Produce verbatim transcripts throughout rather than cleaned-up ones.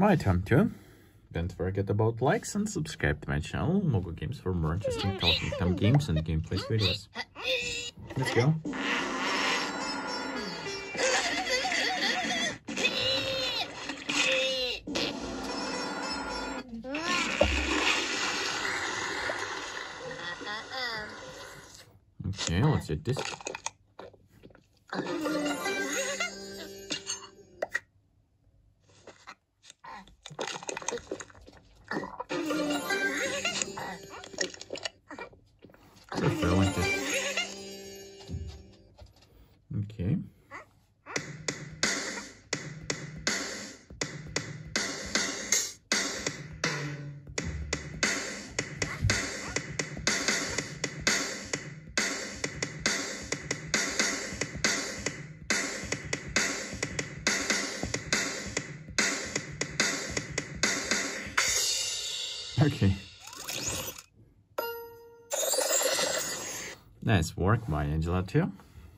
my time too. Don't forget about likes and subscribe to my channel, Mogo Games, for more interesting Talking Tom games and gameplay videos. Let's go. Okay, let's hit this. So like this. Okay. Okay. Nice work by Angela too.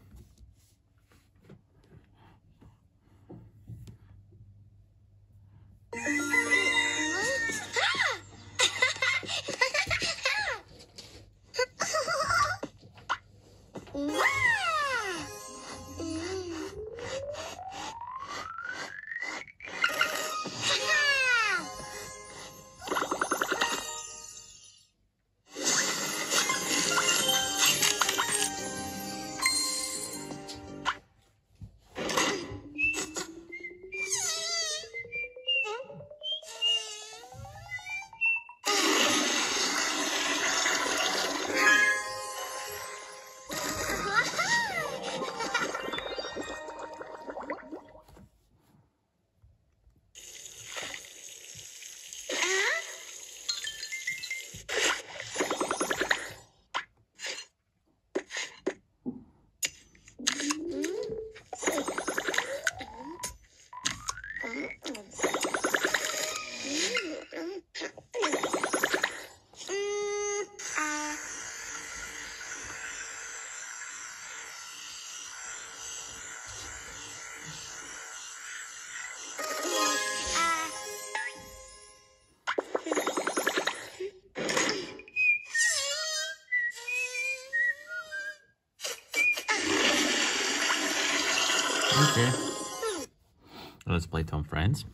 Okay. Let's play Tom Friends.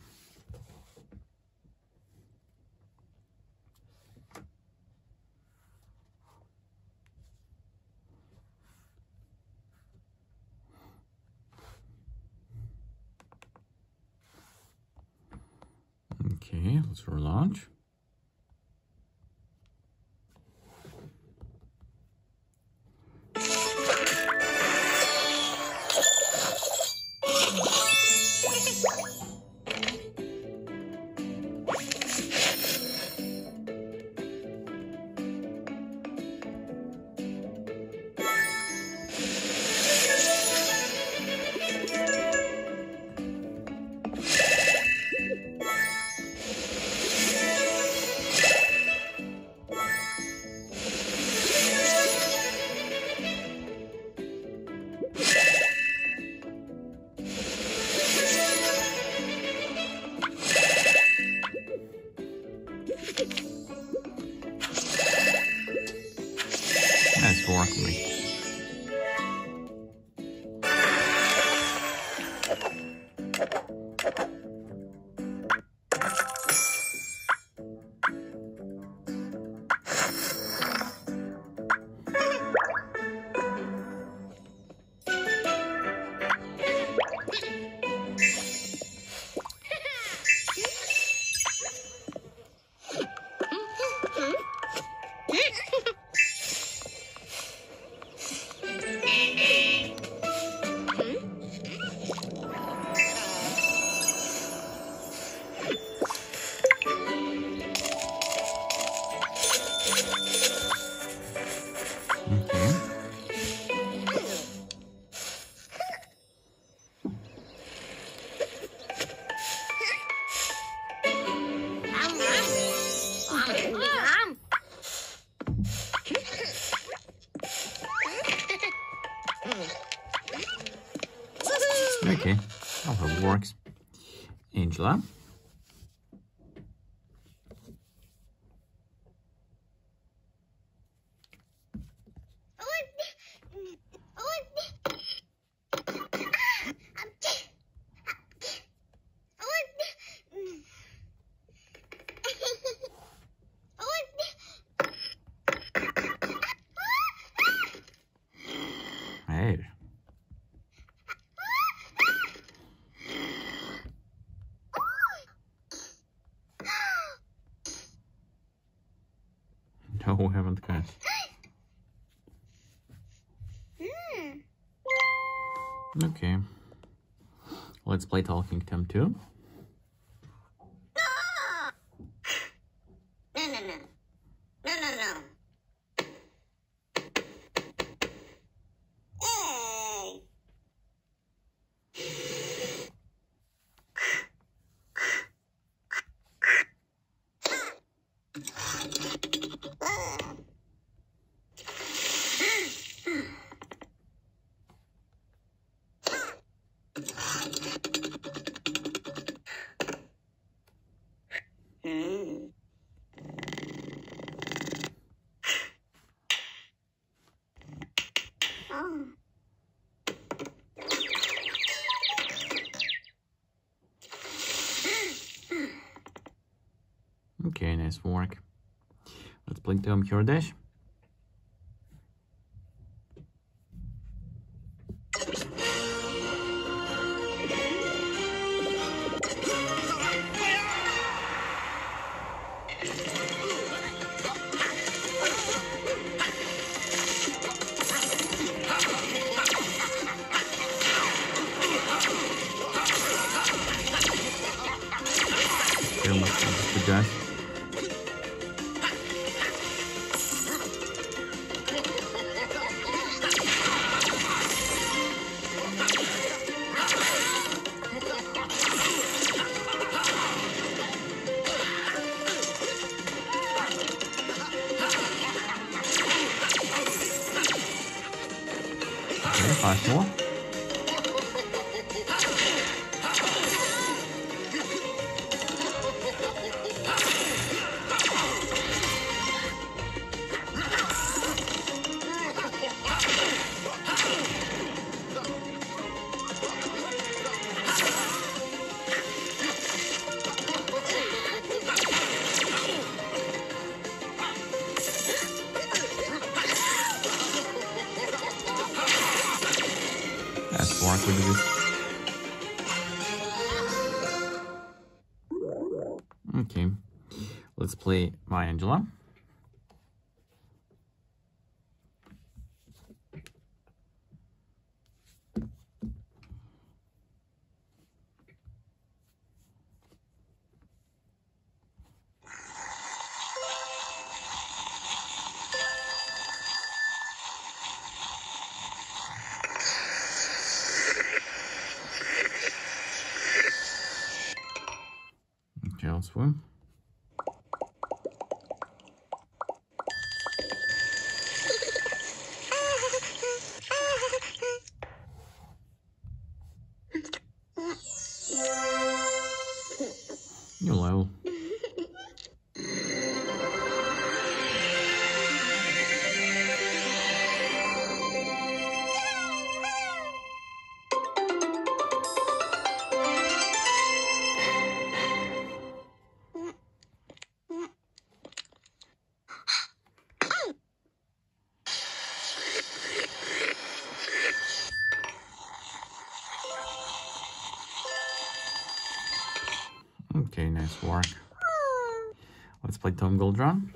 Okay, let's relaunch. Nice work, mate. Okay, I hope it works. Angela. Oh, we haven't cashed. Okay. Let's play Talking Tom two. No, no, no. No, no, no. Hey. Hmm. Oh. Okay, nice work. Let's play Tom Hero Dash. Very much for Dash. Okay, five more. Nice work with this. Okay, let's play My Angela. Okay, let's swim. New level. Okay, nice work. Let's play Tom Gold Run.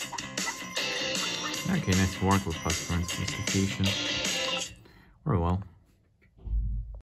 Okay, nice work with customer specification. Very well.